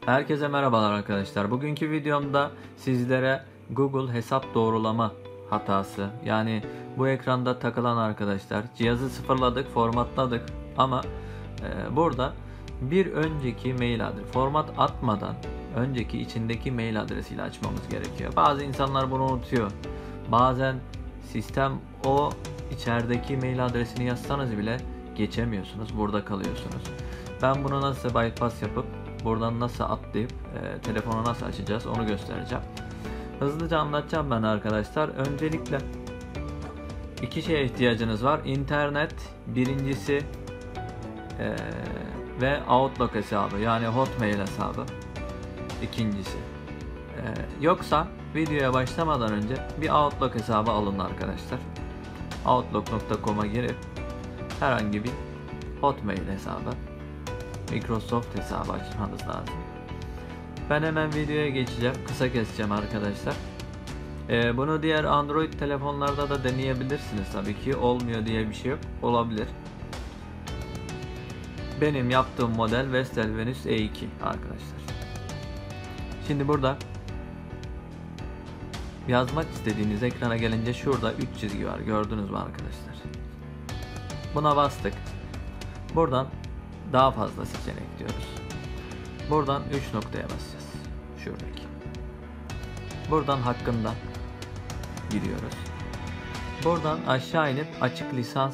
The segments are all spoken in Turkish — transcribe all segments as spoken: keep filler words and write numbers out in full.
Herkese merhabalar arkadaşlar. Bugünkü videomda sizlere Google hesap doğrulama hatası, yani bu ekranda takılan arkadaşlar, cihazı sıfırladık, formatladık ama e, burada bir önceki mail adresi, format atmadan önceki içindeki mail adresiyle açmamız gerekiyor. Bazı insanlar bunu unutuyor. Bazen sistem o içerideki mail adresini yazsanız bile geçemiyorsunuz, burada kalıyorsunuz. Ben bunu nasıl bypass yapıp buradan nasıl atlayıp e, telefonu nasıl açacağız onu göstereceğim. Hızlıca anlatacağım ben arkadaşlar. Öncelikle iki şeye ihtiyacınız var. İnternet birincisi e, ve Outlook hesabı, yani Hotmail hesabı ikincisi. E, yoksa videoya başlamadan önce bir Outlook hesabı alın arkadaşlar. outlook nokta com'a girip herhangi bir Hotmail hesabı, Microsoft hesabı açmanız lazım. Ben hemen videoya geçeceğim. Kısa keseceğim arkadaşlar. Ee, bunu diğer Android telefonlarda da deneyebilirsiniz tabii ki. Olmuyor diye bir şey yok. Olabilir. Benim yaptığım model Vestel Venus E iki arkadaşlar. Şimdi burada yazmak istediğiniz ekrana gelince şurada üç çizgi var. Gördünüz mü arkadaşlar? Buna bastık. Buradan daha fazla seçenek diyoruz. Buradan üç noktaya basacağız. Şuradaki. Buradan hakkında giriyoruz. Buradan aşağı inip açık lisans,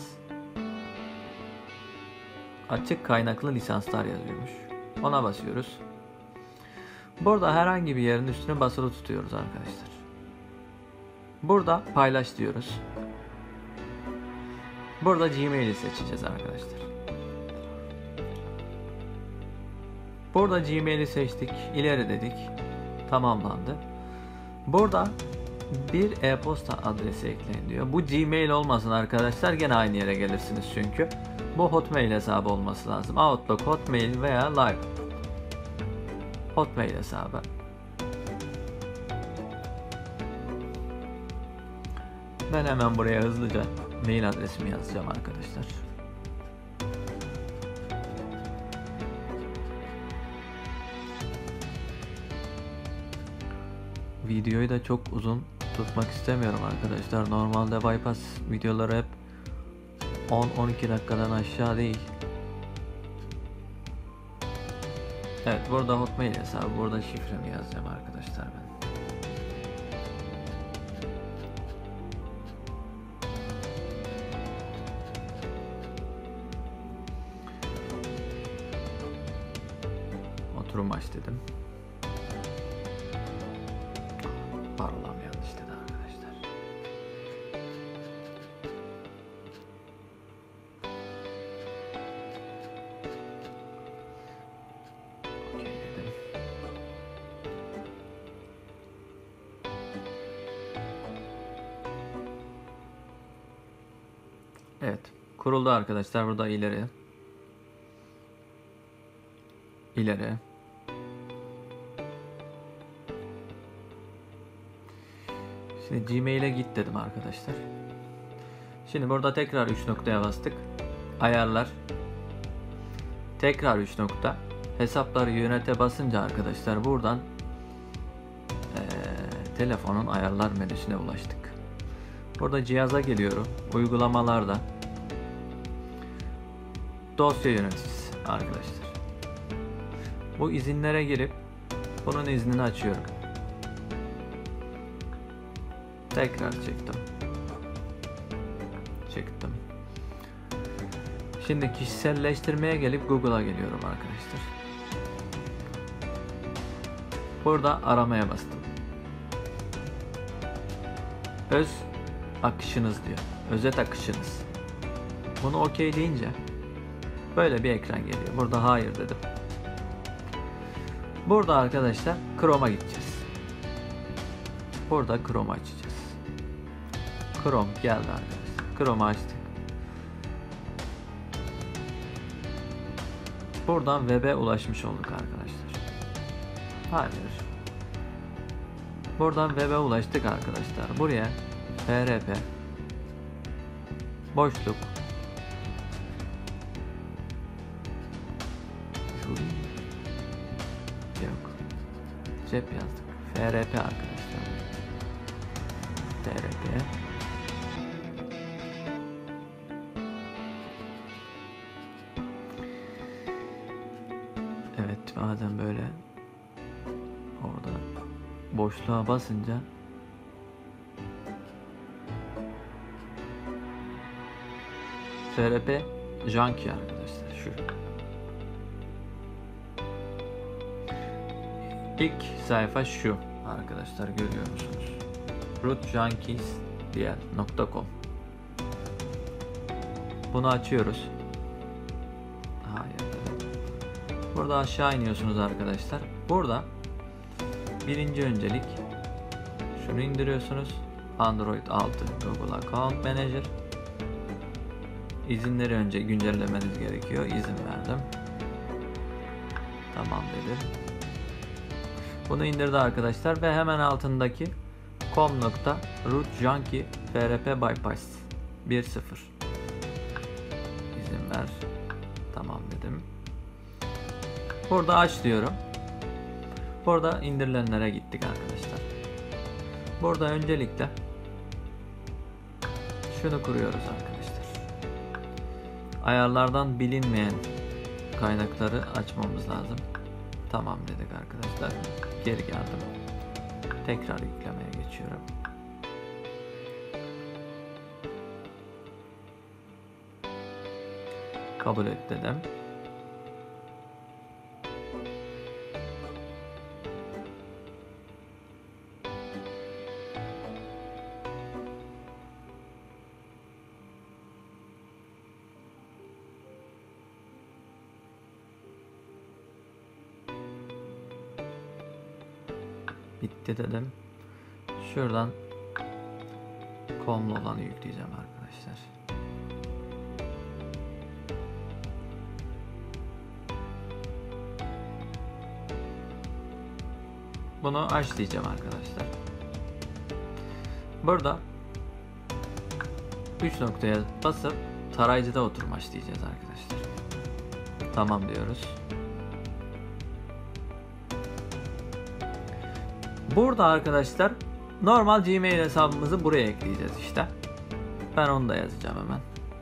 açık kaynaklı lisanslar yazıyormuş. Ona basıyoruz. Burada herhangi bir yerin üstüne basılı tutuyoruz arkadaşlar. Burada paylaş diyoruz. Burada Gmail'i seçeceğiz arkadaşlar. Burada Gmail'i seçtik, ileri dedik, tamamlandı. Burada bir e-posta adresi ekleyin diyor. Bu Gmail olmasın arkadaşlar, gene aynı yere gelirsiniz çünkü. Bu Hotmail hesabı olması lazım. Outlook, Hotmail veya Live. Hotmail hesabı. Ben hemen buraya hızlıca mail adresimi yazacağım arkadaşlar. Videoyu da çok uzun tutmak istemiyorum arkadaşlar. Normalde bypass videoları hep on on iki dakikadan aşağı değil. Evet, burada Hotmail hesabı, burada şifremi yazacağım arkadaşlar ben. Oturum aç dedim. Parolam yanlış dedi arkadaşlar. Okay dedim. Evet, kuruldu arkadaşlar. Burada ileri. İleri. Şimdi Gmail'e git dedim arkadaşlar. Şimdi burada tekrar üç noktaya bastık. Ayarlar. Tekrar üç nokta. Hesapları yönete basınca arkadaşlar buradan ee, telefonun ayarlar menüsüne ulaştık. Burada cihaza geliyorum. Uygulamalarda dosya yöneticisi arkadaşlar. Bu izinlere girip bunun iznini açıyorum. Tekrar çektim. Çektim. Şimdi kişiselleştirmeye gelip Google'a geliyorum arkadaşlar. Burada aramaya bastım. Öz akışınız diyor. Özet akışınız. Bunu okey deyince böyle bir ekran geliyor. Burada hayır dedim. Burada arkadaşlar Chrome'a gideceğiz. Burada Chrome açacağız. Chrome geldi arkadaşlar. Chrome'u açtık. Buradan web'e ulaşmış olduk arkadaşlar. Hayır. Buradan web'e ulaştık arkadaşlar. Buraya F R P boşluk yok. Cep yazdık. F R P arkadaşlar. F R P. Evet, bazen böyle orada boşluğa basınca F R P Junkie arkadaşlar şu. İlk sayfa şu arkadaşlar, görüyor musunuz? root junkies nokta com. Bunu açıyoruz. Hayır. Burada aşağı iniyorsunuz arkadaşlar. Burada birinci öncelik şunu indiriyorsunuz. Android altı Google Account Manager. İzinleri önce güncellemeniz gerekiyor. İzin verdim. Tamam dedi. Bunu indirdi arkadaşlar ve hemen altındaki com nokta root junkie frp bypass bir nokta sıfır. İzin ver. Tamam dedim. Burada aç diyorum. Burada indirilenlere gittik arkadaşlar. Burada öncelikle şunu kuruyoruz arkadaşlar. Ayarlardan bilinmeyen kaynakları açmamız lazım. Tamam dedik arkadaşlar. Geri geldim. Tekrar yüklemeye geçiyorum. Kabul et dedim. Bitti dedim. Şuradan com'lu olanı yükleyeceğim arkadaşlar. Bunu aç diyeceğim arkadaşlar. Burada üç noktaya basıp tarayıcıda oturmaş diyeceğiz arkadaşlar. Tamam diyoruz. Burada arkadaşlar normal Gmail hesabımızı buraya ekleyeceğiz işte. Ben onu da yazacağım hemen.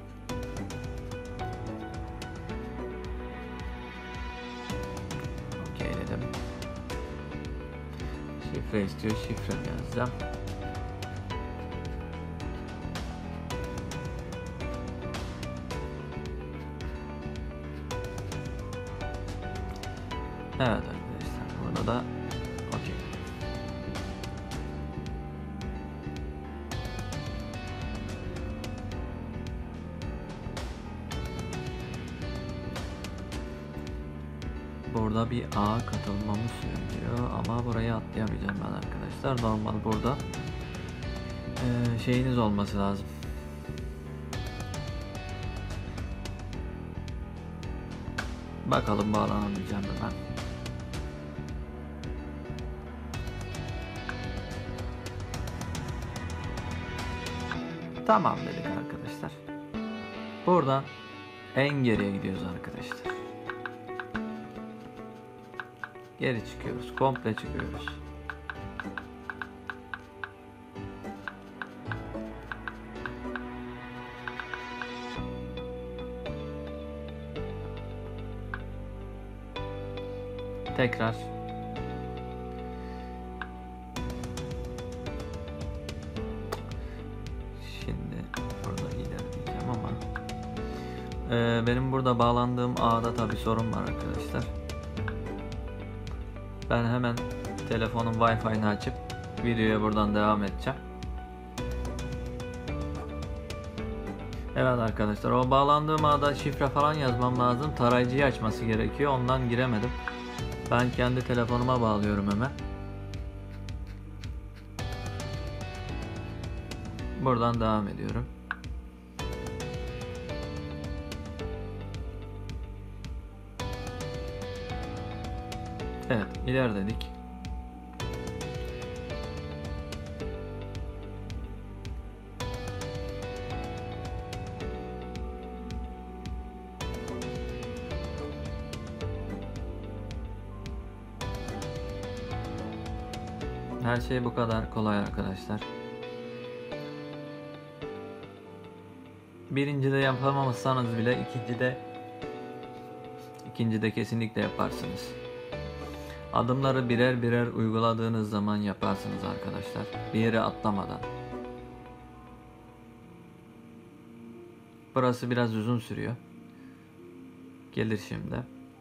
Okey dedim. Şifre istiyor. Şifre yazacağım. Evet arkadaşlar. Burada da okey. Burada bir ağa katılmamı söylüyor ama burayı atlayamayacağım ben arkadaşlar. Normal burada ee, şeyiniz olması lazım. Bakalım bağlanabileceğim mi ben. Tamam dedik arkadaşlar. Buradan en geriye gidiyoruz arkadaşlar. Geri çıkıyoruz. Komple çıkıyoruz. Tekrar şimdi burada ilerleyeceğim ama ee, benim burada bağlandığım ağda tabi sorun var arkadaşlar. Ben hemen telefonun Wi-Fi'ni açıp videoya buradan devam edeceğim. Evet arkadaşlar, o bağlandığım ağda şifre falan yazmam lazım. Tarayıcıyı açması gerekiyor. Ondan giremedim. Ben kendi telefonuma bağlıyorum hemen. Buradan devam ediyorum. Evet, ilerledik. Her şey bu kadar kolay arkadaşlar. Birincide yapamamışsanız bile ikincide ikincide kesinlikle yaparsınız. Adımları birer birer uyguladığınız zaman yaparsınız arkadaşlar. Bir yere atlamadan. Burası biraz uzun sürüyor. Gelir şimdi.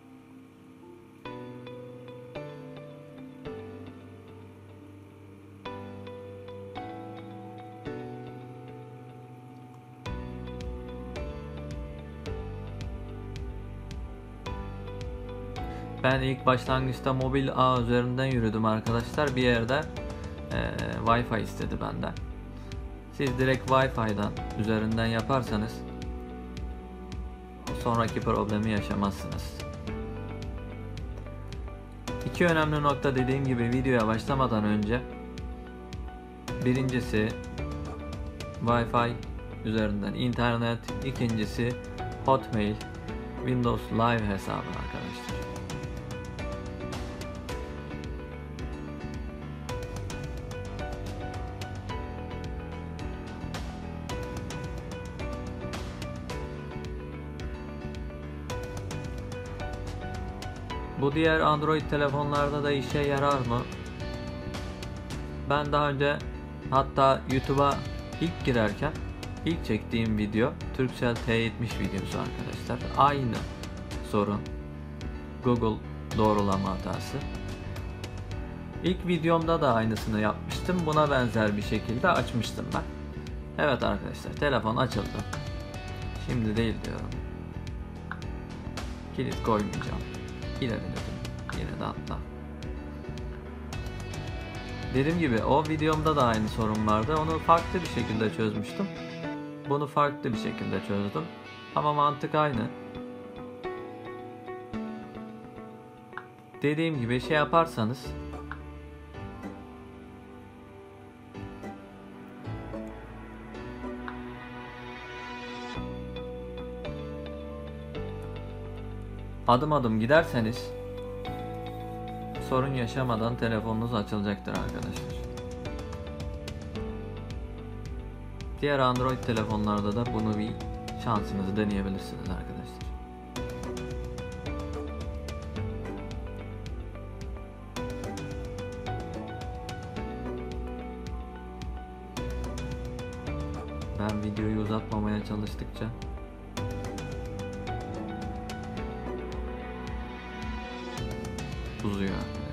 Ben ilk başlangıçta mobil ağ üzerinden yürüdüm arkadaşlar. Bir yerde e, Wi-Fi istedi benden. Siz direkt Wi-Fi'dan üzerinden yaparsanız sonraki problemi yaşamazsınız. İki önemli nokta dediğim gibi videoya başlamadan önce. Birincisi Wi-Fi üzerinden internet, ikincisi Hotmail, Windows Live hesabı arkadaşlar. Bu diğer Android telefonlarda da işe yarar mı? Ben daha önce hatta YouTube'a ilk girerken ilk çektiğim video Turkcell T yetmiş videosu arkadaşlar. Aynı sorun. Google doğrulama hatası. İlk videomda da aynısını yapmıştım. Buna benzer bir şekilde açmıştım ben. Evet arkadaşlar, telefon açıldı. Şimdi değil diyorum. Kilit koymayacağım. İleri dedim. Yine de atla. Dediğim gibi o videomda da aynı sorun vardı. Onu farklı bir şekilde çözmüştüm. Bunu farklı bir şekilde çözdüm. Ama mantık aynı. Dediğim gibi şey yaparsanız adım adım giderseniz sorun yaşamadan telefonunuz açılacaktır arkadaşlar. Diğer Android telefonlarda da bunu bir şansınızı deneyebilirsiniz arkadaşlar. Ben videoyu uzatmamaya çalıştıkça uzuyor arkadaşlar.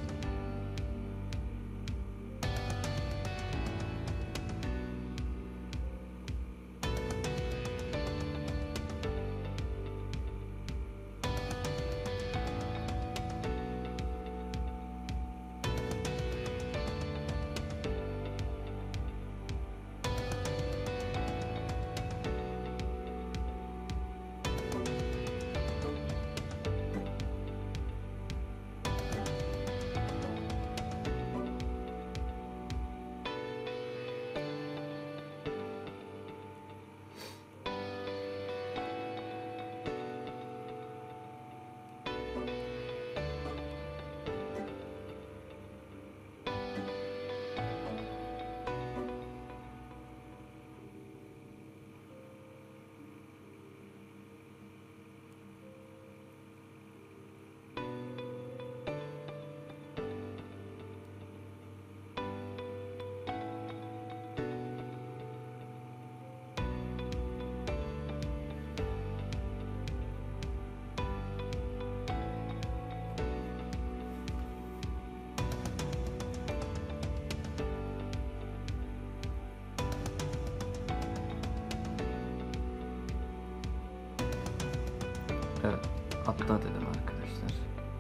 Evet, atla dedim arkadaşlar.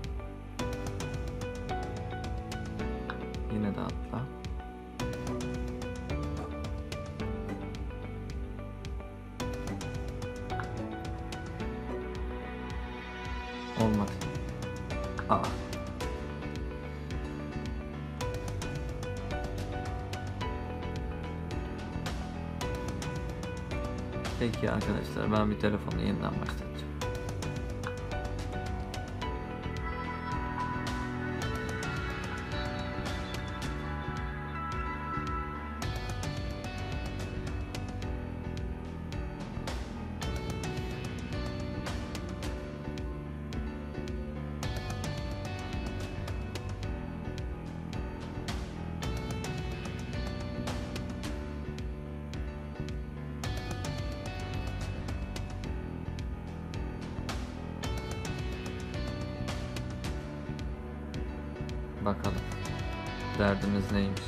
Yine de atla. Olmadı. Aa. Peki arkadaşlar, ben bir telefonu yeniden başlatacağım. Bakalım derdimiz neymiş.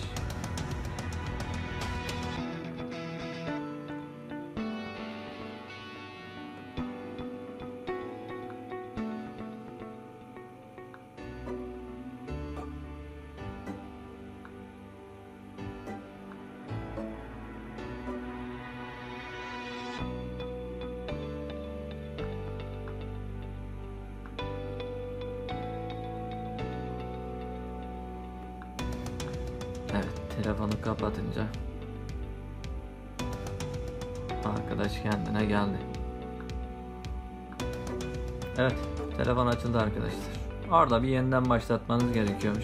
Evet, telefonu kapatınca arkadaş kendine geldi. Evet, telefon açıldı arkadaşlar. Orada bir yeniden başlatmanız gerekiyormuş.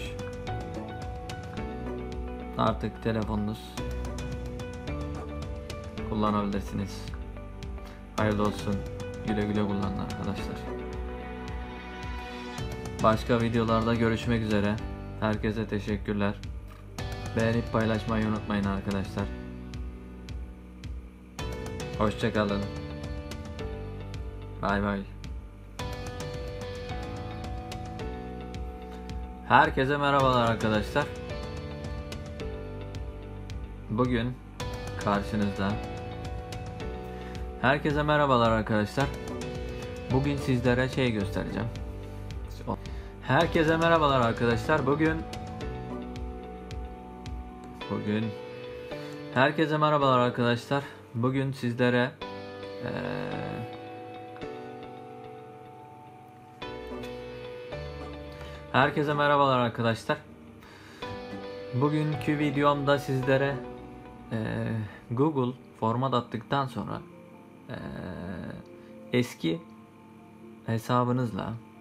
Artık telefonunuz kullanabilirsiniz. Hayırlı olsun. Güle güle kullanın arkadaşlar. Başka videolarda görüşmek üzere. Herkese teşekkürler. Beğenip paylaşmayı unutmayın arkadaşlar. Hoşça kalın. Bay bay. Herkese merhabalar arkadaşlar. Bugün karşınızda. Herkese merhabalar arkadaşlar. Bugün sizlere şey göstereceğim. Herkese merhabalar arkadaşlar. Bugün Bugün Herkese merhabalar arkadaşlar. Bugün sizlere ee, Herkese merhabalar arkadaşlar. Bugünkü videomda sizlere ee, Google format attıktan sonra ee, eski hesabınızla